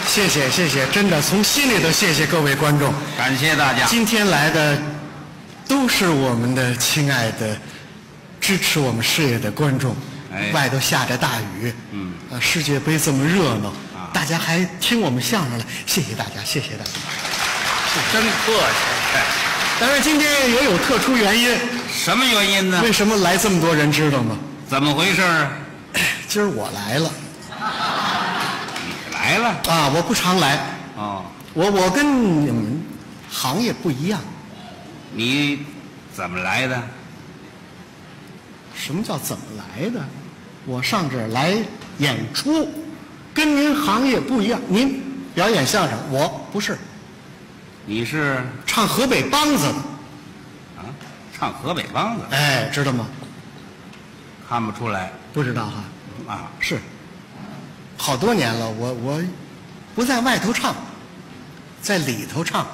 谢谢谢谢，真的从心里头谢谢各位观众， 感谢大家。 今天来的都是我们的亲爱的支持我们事业的观众。外头下着大雨，世界杯这么热闹，大家还听我们相声了，谢谢大家，谢谢大家， 真客气。 当然今天也有特殊原因。 什么原因呢？ 为什么来这么多人知道吗？ 怎么回事？ 今儿我来了。 你来了啊？我不常来。 哦， 我跟你们行业不一样。 你怎么来的？ 什么叫怎么来的？我上这儿来演出，跟您行业不一样。您表演相声，我不是。 你是唱河北梆子的。 啊？唱河北梆子？ 哎，知道吗？ 看不出来。 不知道哈？ 啊， 是。好多年了，我不在外头唱，在里头唱。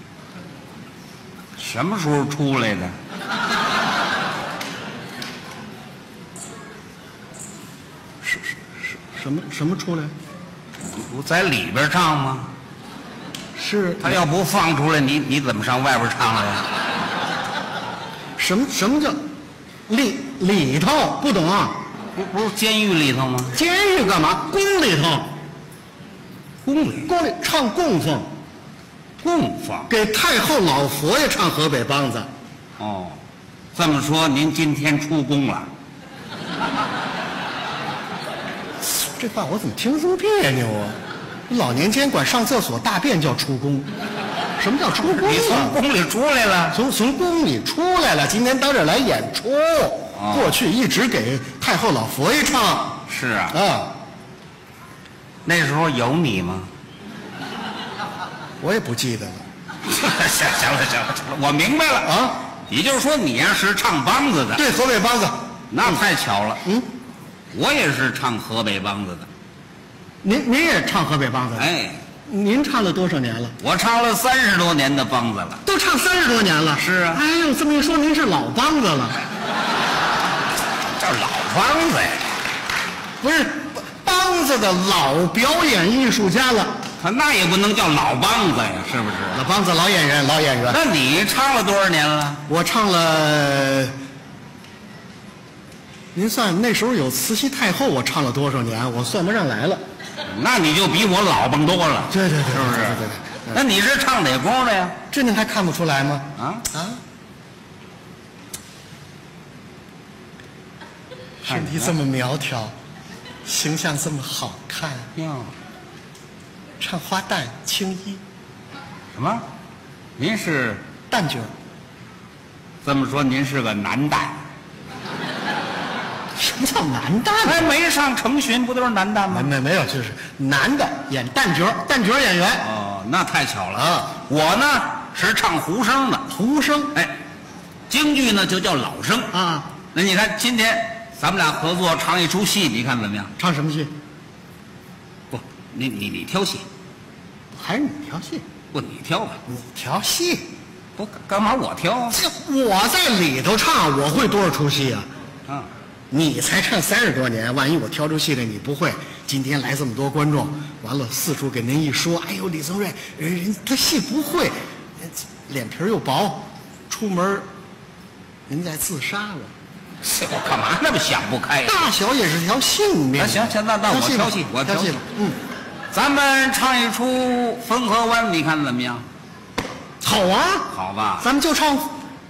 什么时候出来的？ 什么出来？ 不在里边唱吗？ 是他要不放出来，你怎么上外边唱来呀？ 什么叫里头？不懂啊？ 不是监狱里头吗？ 监狱干嘛？宫里头。宫里唱供奉。 供奉给太后老佛爷唱河北梆子。 哦，这么说您今天出宫了？ 这话我怎么听这么别扭啊？老年间管上厕所大便叫出宫，什么叫出宫？ 你从宫里出来了？ 从宫里出来了，今天到这儿来演出。过去一直给太后老佛爷唱。 是啊。 啊。 那时候有你吗？ 我也不记得了。 行了，我明白了啊。 也就是说你呀是唱梆子的。 对，河北梆子。 那太巧了。我也是唱河北梆子的。 您也唱河北梆子？ 哎， 您唱了多少年了？ 我唱了30多年的梆子了。 都唱30多年了？ 是啊。 哎呦，这么一说，您是老梆子了。 叫老梆子呀？ 不是，梆子的老表演艺术家了。 他那也不能叫老梆子呀，是不是？ 老梆子，老演员。 那你唱了多少年了？ 我唱了。您算那时候有慈禧太后，我唱了多少年？我算不上来了。 那你就比我老蹦多了。 对， 是不是？ 对。 那你是唱哪宫的呀？ 这您还看不出来吗？身体这么苗条，形象这么好看。唱花旦青衣。 什么？您是旦角。 这么说，您是个男旦。 什么叫男旦？ 还没上成群，不都是男旦吗？ 没有，就是男的演旦角演员。 哦，那太巧了啊！我呢是唱胡生的。 胡生。 哎，京剧呢就叫老生啊。 那你看今天咱们俩合作唱一出戏，你看怎么样？ 唱什么戏？ 不，你挑戏。 还是你挑戏？ 不，你挑吧。 你挑戏？ 不，干嘛我挑啊？ 我在里头唱，我会多少出戏啊？ 啊。 你才唱30多年，万一我挑出戏来你不会，今天来这么多观众，完了四处给您一说，哎呦，李增瑞人他戏不会，脸皮又薄，出门您再自杀了， 我干嘛那么想不开呀？ 大小也是条性命。 行，那我挑戏，我挑戏。咱们唱一出《汾河湾》，你看怎么样？ 好啊， 好吧， 咱们就唱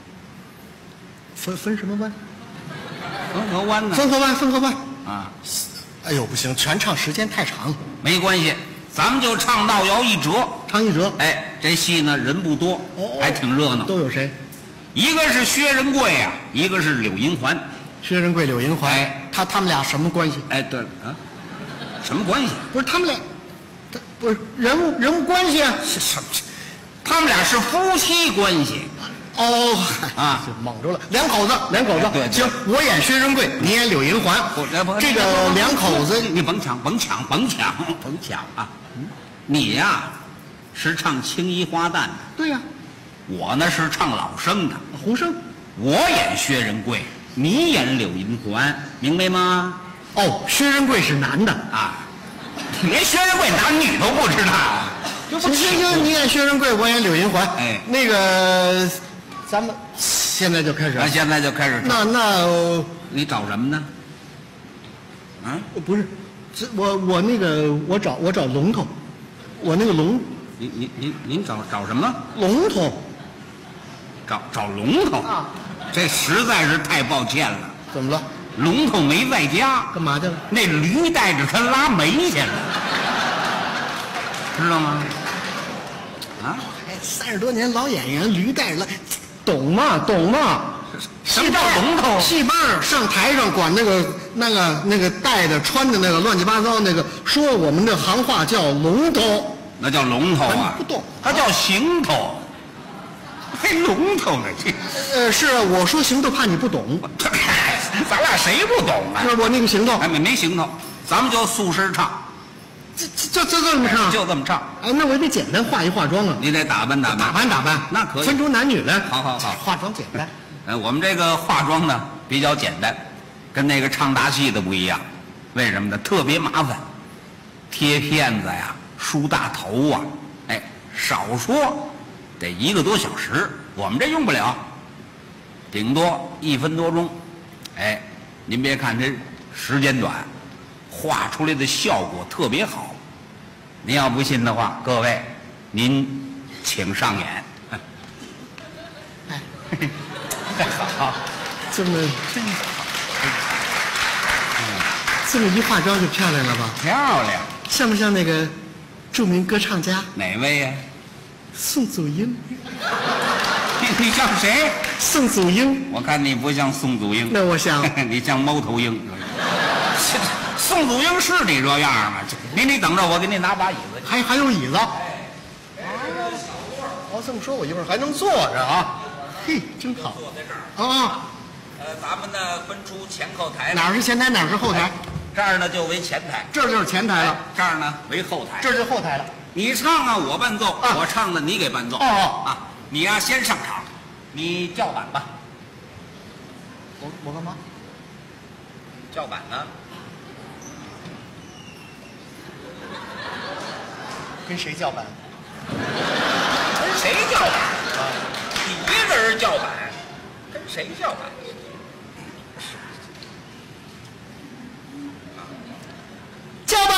分什么湾？ 汾河湾呢？ 汾河湾啊！ 哎呦，不行，全唱时间太长了。 没关系，咱们就唱闹摇一折。 唱一折。 哎，这戏呢人不多，还挺热闹。 都有谁？ 一个是薛仁贵呀，一个是柳银环。 薛仁贵、柳银环，他们俩什么关系？ 哎，对啊，什么关系？ 不是他们俩，不是人物关系啊？ 是什么？他们俩是夫妻关系。 哦啊， 就蒙住了，两口子。 对， 行，我演薛仁贵，你演柳银环。这个两口子， 你甭抢啊！你呀，是唱青衣花旦的。 对呀。 我呢是唱老生的。 胡生。 我演薛仁贵，你演柳银环，明白吗？ 哦，薛仁贵是男的啊。 连薛仁贵男女都不知道， 行行行，你演薛仁贵，我演柳银环。 哎， 那个，咱们现在就开始。 现在就开始唱。 那你找什么呢？啊？ 不是，我那个我找龙头，我那个龙。 您找什么？ 龙头。 找龙头啊！ 这实在是太抱歉了。 怎么了？ 龙头没在家， 干嘛去了？ 那驴带着他拉煤去了，知道吗？啊 ，30多年老演员，驴带着拉，懂吗？懂吗？ 什么叫龙头？ 戏班上台上管那个带的穿的那个乱七八糟那个，说我们的行话叫龙头， 那叫龙头啊， 不懂， 它叫行头。还龙头呢？ 是啊，我说行头，怕你不懂。 咱俩谁不懂啊？ 是我那个行头， 没行头，咱们就素身唱。 这么唱？ 就这么唱。 哎，那我得简单化妆啊。 你得打扮。那可以。 分出男女来。 好， 化妆简单。 我们这个化妆呢比较简单，跟那个唱大戏的不一样。为什么呢？特别麻烦，贴片子呀，梳大头啊，哎，少说得1个多小时，我们这用不了，顶多1分多钟。哎，您别看这时间短，画出来的效果特别好。您要不信的话，各位，您请上演。 哎， 好， 这么真好，这么一化妆就漂亮了吧？ 漂亮， 像不像那个著名歌唱家？ 哪位呀？ 宋祖英。 你像谁？ 宋祖英。 我看你不像宋祖英。 那我像你像猫头鹰。宋祖英是你这样吗？你等着，我给你拿把椅子。 还有椅子。哦，这么说我一会儿还能坐着啊？嘿，真好。 坐在这儿。 啊。 咱们呢分出前后台。 哪儿是前台，哪儿是后台？ 这儿呢就为前台， 这就是前台了。 这儿呢为后台， 这就是后台了。 你唱啊，我伴奏；我唱的，你给伴奏。啊，你呀先上场，你叫板吧。 我干嘛？ 叫板呢？ 跟谁叫板？ 跟谁叫板？你一个人叫板，跟谁叫板？ 叫板！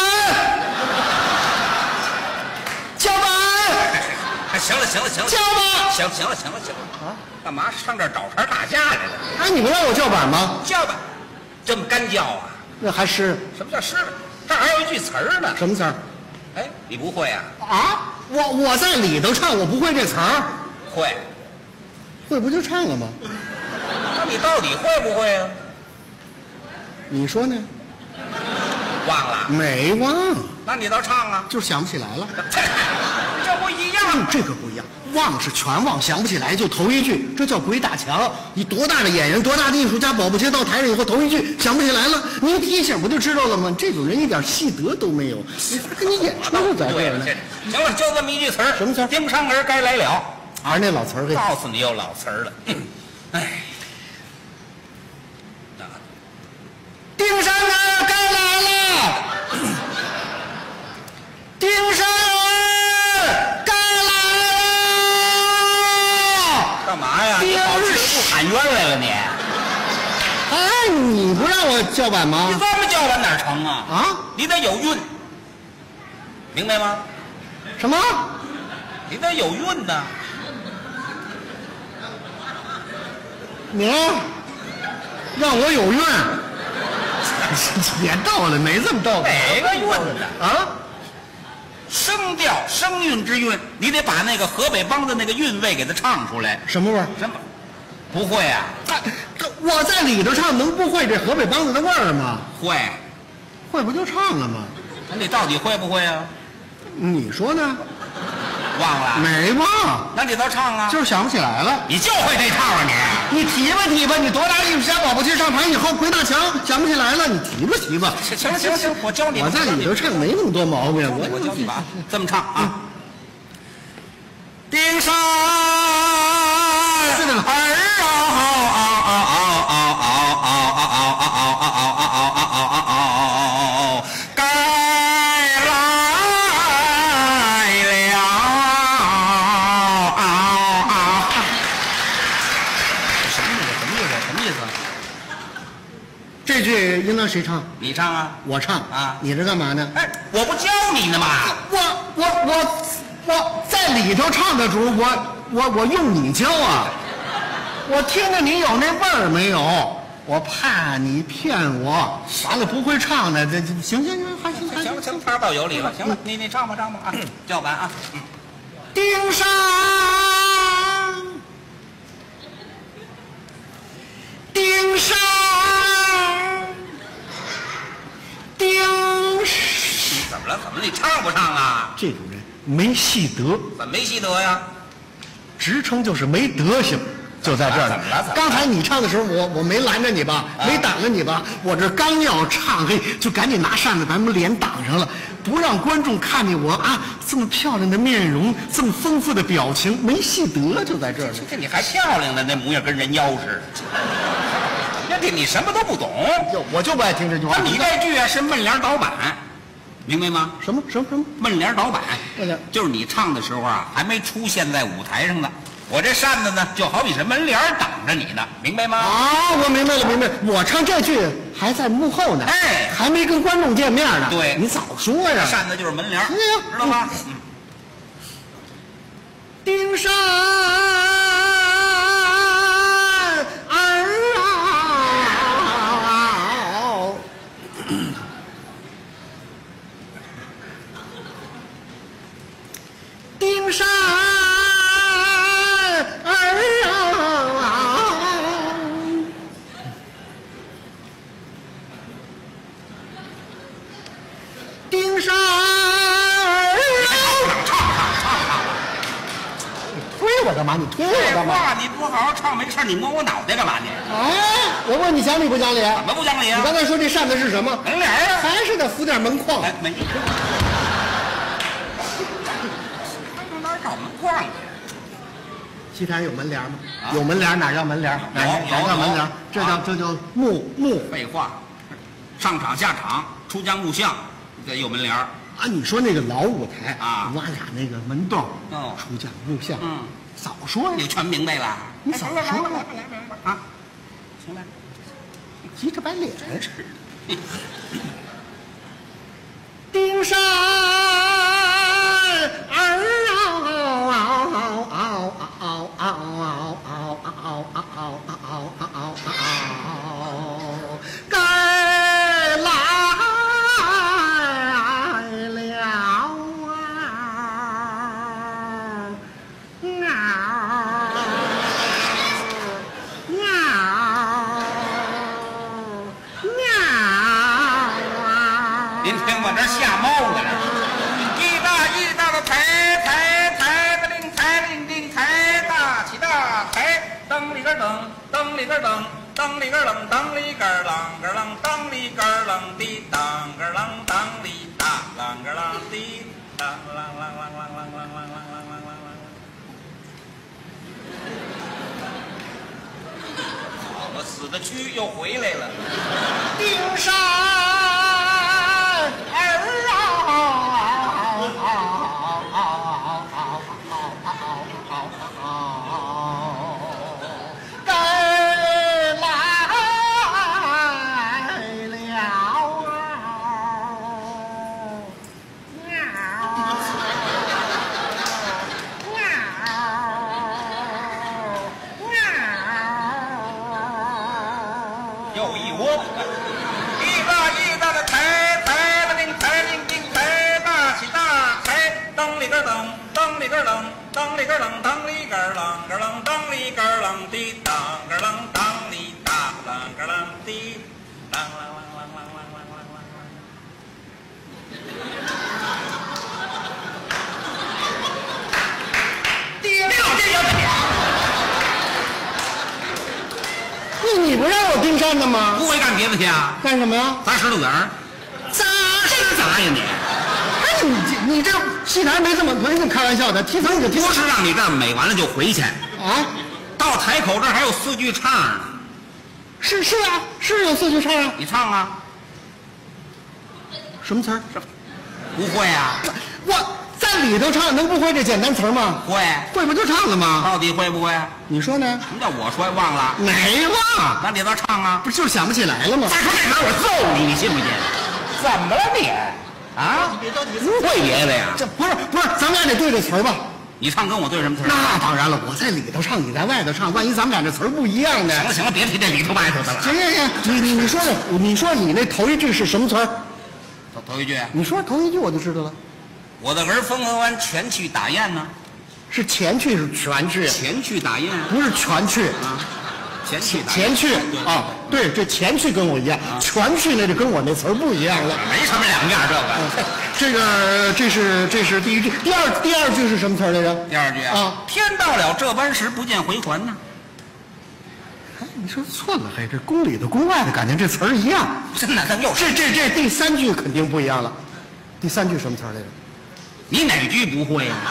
叫板！ 哎，行了， 叫吧！ 行了啊！干嘛上这儿找茬打架来了？ 哎，你不让我叫板吗？ 叫板，这么干叫啊？ 那还湿？ 什么叫湿？这还有一句词儿呢。 什么词儿？ 哎，你不会啊？ 啊，我在里头唱，我不会这词儿。 会不就唱了吗？ 那你到底会不会啊？ 你说呢？ 忘了？ 没忘。 那你倒唱啊？ 就是想不起来了。 这不一样？ 这个不一样，忘是全忘，想不起来就头一句，这叫鬼打墙。你多大的演员，多大的艺术家，保不齐到台上以后头一句想不起来了，你提醒不就知道了吗？这种人一点戏德都没有，没法跟你演出就在这儿呢。 行了，就这么一句词儿。 什么词儿？ 丁商儿该来了。 还是那老词儿。 告诉你有老词儿了。哎，丁商儿该来了。丁商儿该来了。干嘛呀？你跑这不喊冤来了你？ 哎，你不让我叫板吗？ 你这么叫板哪成啊？ 啊， 你得有韵，明白吗？ 什么？ 你得有韵呢。 你让我有韵，别逗了，没这么逗。 哪个韵呢？ 啊， 声调声韵之韵，你得把那个河北梆子那个韵味给它唱出来。 什么味儿？ 什么？不会啊？ 我在里头唱，能不会这河北梆子的味儿吗？ 会不就唱了吗？ 那你到底会不会啊？ 你说呢？ 忘了？ 没忘。 那你倒唱啊？ 就是想不起来了。 你就会这套啊你提吧，你多大艺术家，保不齐上台以后鬼打墙，想不起来了，你提吧。 行，我教你。 我在里头唱没那么多毛病， 我教你吧。这么唱啊。丁山儿该来谁唱？ 你唱啊， 我唱啊你这干嘛呢？ 哎，我不教你呢吗？ 我在里头唱的主，我用你教啊！我听着你有那味儿没有？我怕你骗我，完了不会唱的，这行，还行， 行，他倒有理了。行了，你唱吧啊，叫板啊。 丁山，丁山， 怎么了？你唱不唱啊？ 这种人没戏德， 怎么没戏德呀？ 职称就是没德行。就在这儿怎么了？ 刚才你唱的时候，我没拦着你吧，没挡着你吧？我这刚要唱，嘿，就赶紧拿扇子把他们脸挡上了，不让观众看见我啊这么漂亮的面容，这么丰富的表情，没戏德就在这儿呢。 这你还漂亮呢，那模样跟人妖似的。这你什么都不懂， 我就不爱听这句话。 你这句啊是闷帘倒板，明白吗？ 什么？ 闷帘倒板闷帘， 就是你唱的时候啊，还没出现在舞台上呢。我这扇子呢，就好比是门帘挡着你呢，明白吗？ 啊，我明白了。我唱这句还在幕后呢， 哎， 还没跟观众见面呢。 对， 你早说呀！ 扇子就是门帘，知道吗？ 丁山儿啊，丁山。丁山儿，你推我干嘛？你推我干嘛？ 你不好好唱没事，你摸我脑袋干嘛你？ 哎，我问你讲理不讲理？ 怎么不讲理啊？ 你刚才说这扇子是什么？ 门帘啊， 还是得扶点门框。 哎，没。哪找门框去？ 戏台有门帘吗？有门帘，哪叫门帘？哪叫门帘？这叫幕。 废话，上场下场，出将入相，得有门帘儿。 啊，你说那个老舞台啊， 挖俩那个门洞， 哦， 出将入相，早说呀！ 你全明白了？ 你早说呀！ 啊，行了， 急着摆脸。 真是的。 丁山儿该来了您听我这吓猫呢，一大的抬个令抬大起大抬，噔里个噔，噔里个噔，噔里个噔，噔里个啷个啷，噔里个啷滴当个啷，噔里大啷个啷滴当啷啷啷啷啷啷啷啷啷啷啷。好了，死的蛆又回来了。 丁山儿该来了。 又一窝，一大的抬个令抬大起大抬，噔里个噔，噔里个噔，噔里个噔，噔里个啷个啷，噔里个啷滴当个啷，当里大啷个啷滴啷啷啷啷啷啷啷啷啷。 你不让我丁山的吗？ 不会干别的去啊？ 干什么呀？ 砸石头子儿？ 砸真砸呀你！ 哎，你这戏台没这么开玩笑的，提词你就提词。 不是让你这儿美完了就回去啊？ 到台口这儿还有4句唱呢。 是啊，是有4句唱啊。 你唱啊？ 什么词儿？ 不会啊？ 我在在里头唱，能不会这简单词儿吗？ 会， 会不就唱了吗？ 到底会不会？ 你说呢？ 什么叫我说忘了？ 没忘， 那里头唱啊！ 不就是想不起来了吗？ 再说这茬我揍你，你信不信？怎么了你？啊？不会别的呀？ 这不是，咱们俩得对这词儿吧？ 你唱跟我对什么词儿？ 那当然了，我在里头唱，你在外头唱，万一咱们俩这词儿不一样呢？ 行了，别提这里头外头的了。 行，你说说，你说你那头一句是什么词儿？ 头一句， 你说头一句我就知道了。 我的儿风和湾全去打雁呢， 是前去是全去？ 前去打雁不是全去啊， 前去啊，对，这前去跟我一样，全去那就跟我那词儿不一样了， 没什么两样这是第一句，第二句是什么词儿来着？ 第二句啊，天到了这般时，不见回还呢。 哎，你说错了，嘿，这宫里的宫外的感觉这词儿一样， 真的，又这第三句肯定不一样了，第三句什么词儿来着？ 你哪句不会呀？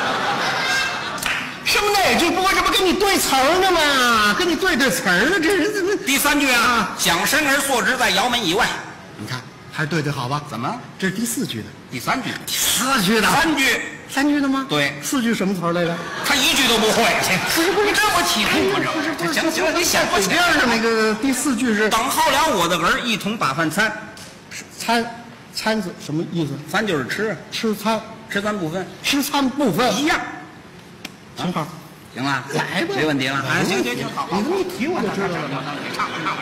什么哪句不会？这不跟你对词儿呢吗？跟你对词儿呢，这人怎么？ 第三句啊，蒋申儿坐直在窑门以外。 你看，还是对好吧？ 怎么？ 这是第四句的， 第三句， 三句的吗？ 对， 四句什么词儿来着？ 他一句都不会。 不是， 你这我起哄着。行了，你想不起边上那个第四句是等候了我的儿一同把饭餐， 餐字什么意思？ 餐就是吃， 吃餐不分， 吃餐不分一样。 行好， 行了， 来吧， 没问题了。啊，行，好， 你这么一提我就知道了。 你唱吧。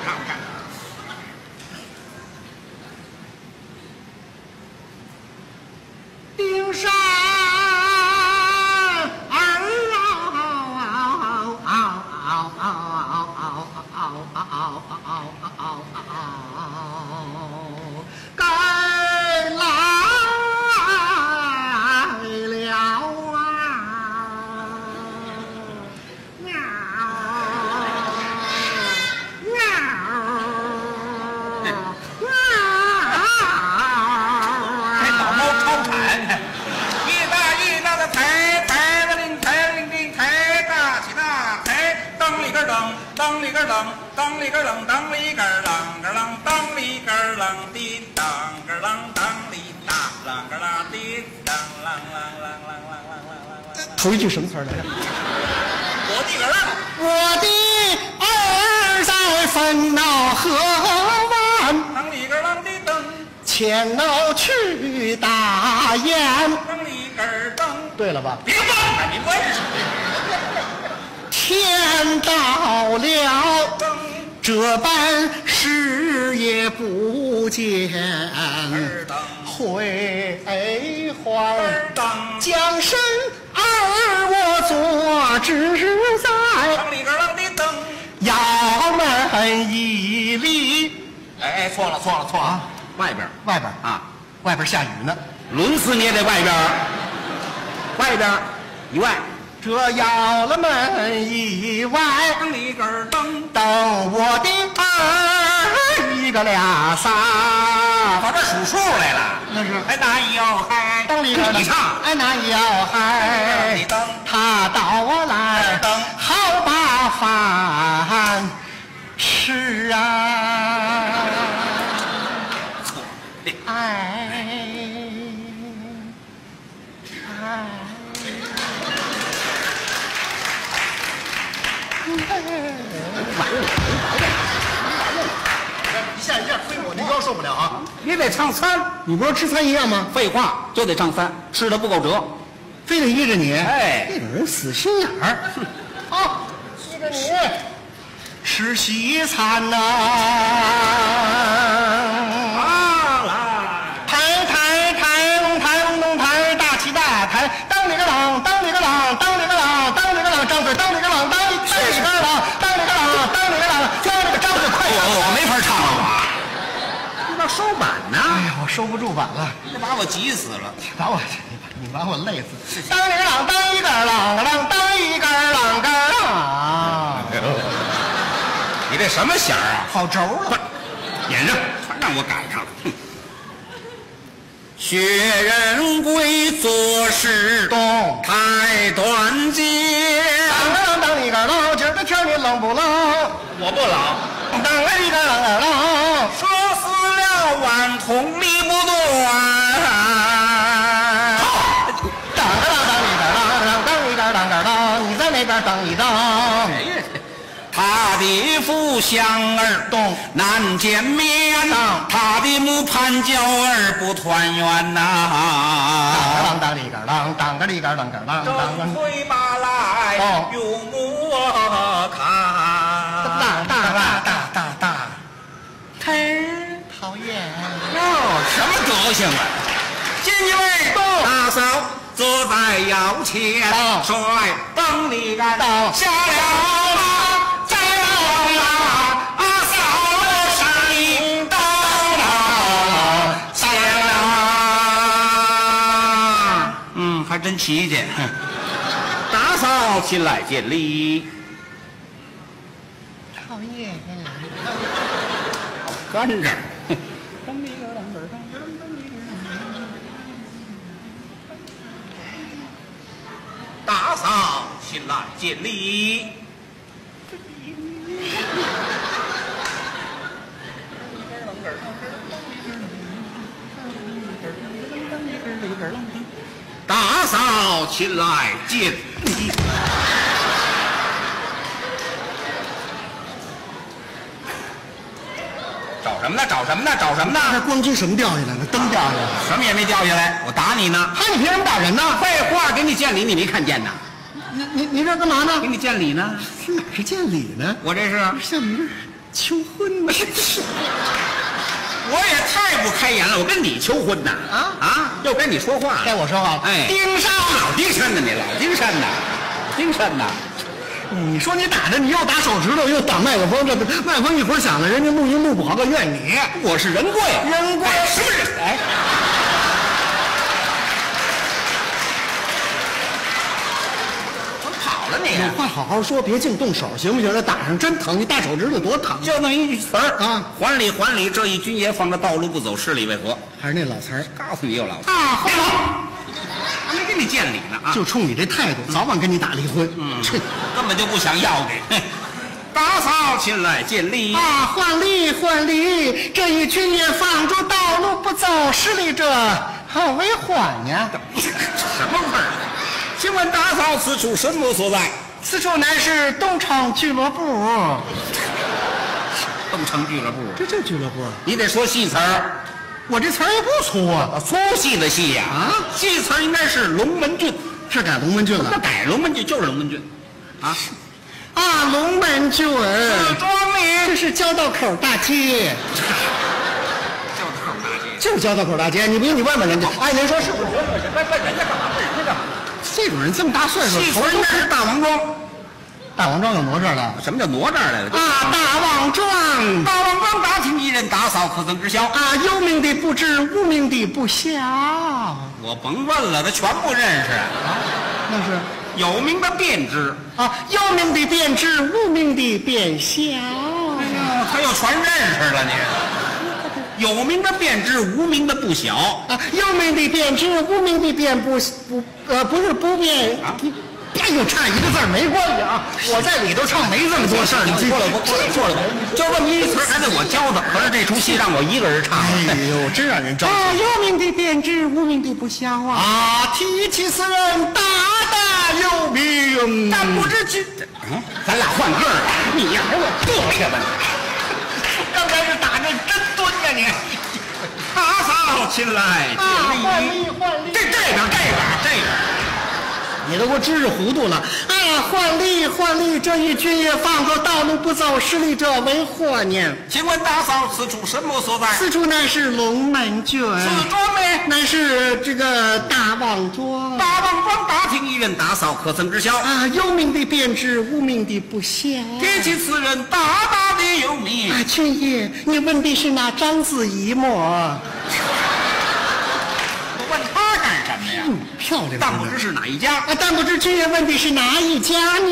丁山该来了老猫超产，一大的抬个令抬大起大抬，当里个冷，当里个冷，当里个冷，当里个冷个冷，当里个冷滴当个冷，当里大冷个冷滴当啷。 头一句什么词儿来着？ 我的儿在汾闹河湾， 当里个冷的灯， 前头去打雁。 当里个灯， 对了吧？ 别忘了，你问什么？ 天到了这般时也不见回还，将身儿我坐直在当里个冷的灯， 窑门一里。 哎，错了啊！外边啊， 外边下雨呢， 抡死你也得外边以外， 这窑了门以外， 当里个灯， 等我的儿一个俩仨， 跑这数数来了。 那是哎，那要嗨， 当里个你唱， 哎那要嗨，他到我来，好把饭吃啊！ 错， 一下推我，您腰受不了啊！ 你得唱三， 你不是吃餐一样吗？ 废话，就得唱三，吃的不够折， 非得依着你。 哎， 这种人死心眼儿。好，依着你吃西餐呐。抬，大起大抬，当里个啷，当里个啷，当里个啷，当里个啷，张嘴，当里个啷，当里个啷，当里个啷，当里个啷，张这个张嘴快。 我没法唱了，我。你把收板呢？ 哎呀，我收不住板了， 这把我急死了。 你把我累死。当里个啷，当一个啷个啷，当一个啷个啷。 你这什么弦儿啊？ 好轴了， 演上，全让我赶上了。学人贵做事动太短见。 当一个啷，今儿个天你冷不冷？ 我不冷。 当一个啷， 说死了顽童理不断。 当一当。 他的父乡儿动难见面，他的母盼娇儿不团圆呐。 当当里个啷，当个里个啷个啷， 正推马来用我看。 大，嘿，讨厌。 哟，什么德行啊！进一位大嫂坐在腰前，帅蹬里杆下了马。还真齐去。打扫亲来见礼。 讨厌。 跟着。打扫亲来见礼。打扫亲来见礼。找什么呢？找什么呢？找什么呢？ 那光机什么掉下来了？灯掉下来了。 什么也没掉下来，我打你呢。 你凭什么打人呢？ 废话，给你见礼，你没看见呐？ 你这干嘛呢？ 给你见礼呢？ 哪是见礼呢？ 我这是像你这求婚呢。 我也太不开眼了，我跟你求婚呐！又跟你说话， 该我说话了。 哎， 丁山老丁山呐，你老丁山呐，丁山呐！ 你说你打着，你又打手指头，又挡麦克风，这麦克风一会儿响了，人家录音录不好，怨你。 我是人贵， 人贵什么人？哎，怎么跑了你？ 有话好好说，别净动手，行不行？这打上真疼，你大手指头多疼。 就那一句词儿啊， 还礼还礼，这一军爷放着道路不走，是礼为何？ 还是那老词儿， 告诉你又老词啊， 还没跟你见礼呢啊！ 就冲你这态度，早晚跟你打离婚。 根本就不想要你。打扫亲来见礼啊，还礼，这一军爷放着道路不走，是礼者好为欢呀。 什么味儿？请问打扫此处什么所在？ 此处乃是东城俱乐部。 东城俱乐部， 这就俱乐部， 你得说戏词儿。 我这词儿也不粗啊， 粗戏的戏呀戏词儿应该是龙门郡， 是改龙门郡了。 那改龙门郡就是龙门郡，啊， 龙门郡， 四庄里这是交道口大街，就是交道口大街。你不信你问问人家，哎，您说是不是？ 问人家干嘛？问人家干嘛？ 这种人这么大岁数， 戏词儿应该是大王庄。 大王庄有挪这儿来？ 什么叫挪这儿来了？ 大王庄， 大王庄大厅一人打扫，可曾知晓？ 有名的不知，无名的不晓。 我甭问了，他全不认识。 那是有名的便知有名的便知，无名的便晓。 哎呀，他又全认识了你。有名的便知，无名的不晓。 有名的便知，无名的便不是不便。哎呦，差一个字没关系啊！我在里头唱没这么多事儿，你错了，就这么一词还得我教的。可是这出戏让我一个人唱， 哎呦，真让人着急。有名的便知，无名的不晓啊！提起此人，大有名。 但不知今，咱俩换个儿，你呀，给我坐下吧你。 刚才是打着真蹲呀你。 打扫亲来见礼。 换礼， 这个。 你都给我知识糊涂了换礼，这一军爷放着道路不走，是礼者为何呢？ 请问大嫂，此处什么所在？ 此处乃是龙门郡。 此庄呢？ 乃是这个大王庄。 大王庄大厅一人打扫，可曾知晓？ 有名的便知，无名的不晓。 提起此人，大的有名。 军爷，你问的是那章子怡么？ 问他干什么呀？ 漂亮， 但不知是哪一家。 但不知军爷问的是哪一家呢？